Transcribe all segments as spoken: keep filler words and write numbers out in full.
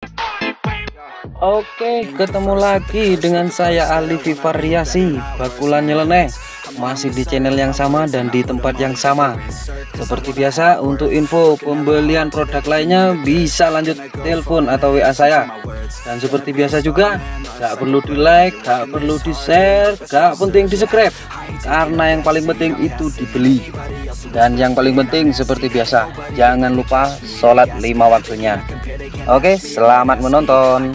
Oke, ketemu lagi dengan saya Alifi Variasi Bakulan Nyeleneh. Masih di channel yang sama dan di tempat yang sama. Seperti biasa, untuk info pembelian produk lainnya bisa lanjut telepon atau W A saya. Dan seperti biasa juga, gak perlu di like, gak perlu di share, gak penting di subscribe, karena yang paling penting itu dibeli. Dan yang paling penting seperti biasa, jangan lupa sholat lima waktunya. Oke, selamat menonton.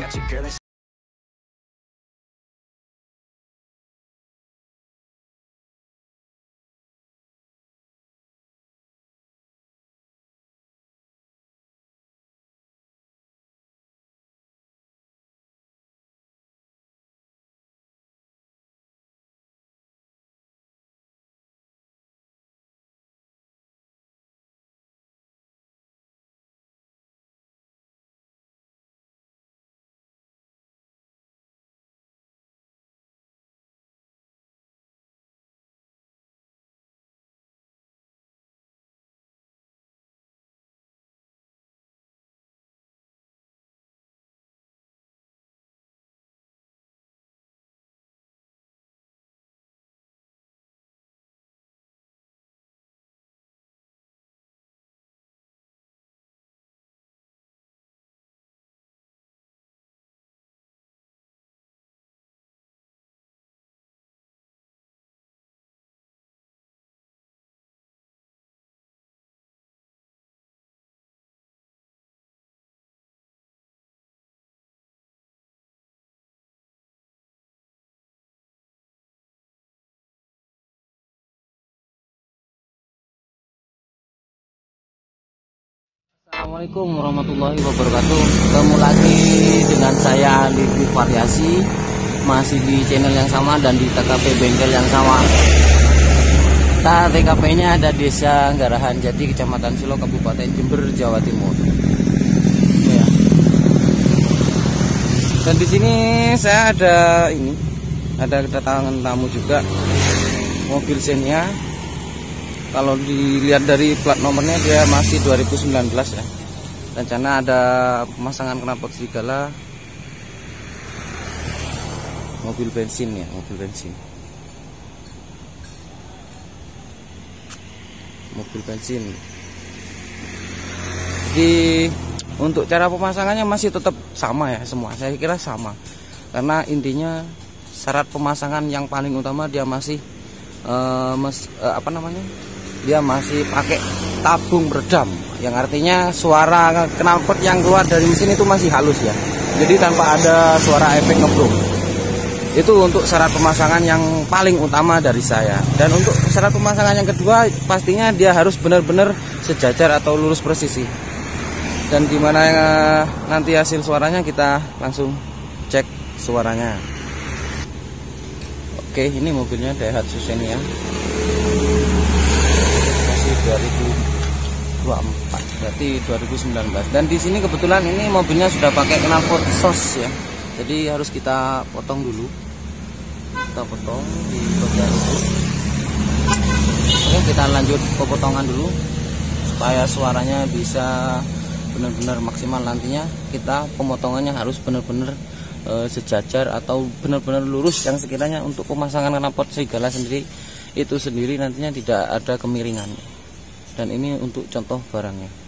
Assalamualaikum warahmatullahi wabarakatuh. Ketemu lagi dengan saya Alifi Variasi, masih di channel yang sama dan di T K P bengkel yang sama. Nah, T K P-nya ada Desa Garahan Jati, Kecamatan Selo, Kabupaten Jember, Jawa Timur. Ya. Dan di sini saya ada ini, ada kedatangan tamu juga, mobil Xenia. Kalau dilihat dari plat nomornya dia masih dua ribu sembilan belas ya. Rencana ada pemasangan knalpot serigala, mobil bensin ya, mobil bensin. Mobil bensin. Jadi untuk cara pemasangannya masih tetap sama ya semua. Saya kira sama. Karena intinya syarat pemasangan yang paling utama dia masih uh, mes, uh, apa namanya? Dia masih pakai tabung peredam, yang artinya suara knalpot yang keluar dari mesin itu masih halus ya, jadi tanpa ada suara efek ngebrung. Itu untuk syarat pemasangan yang paling utama dari saya. Dan untuk syarat pemasangan yang kedua, pastinya dia harus benar-benar sejajar atau lurus presisi. Dan gimana eh, nanti hasil suaranya kita langsung cek suaranya. Oke, ini mobilnya Daihatsu Xenia dua ribu dua puluh empat, berarti dua ribu sembilan belas. Dan di sini kebetulan ini mobilnya sudah pakai knalpot sos ya. Jadi harus kita potong dulu. Kita potong di bagian itu. Oke, kita lanjut pepotongan dulu supaya suaranya bisa benar-benar maksimal. Nantinya kita pemotongannya harus benar-benar e, sejajar atau benar-benar lurus, yang sekiranya untuk pemasangan knalpot serigala sendiri itu sendiri nantinya tidak ada kemiringan. Dan ini untuk contoh barangnya.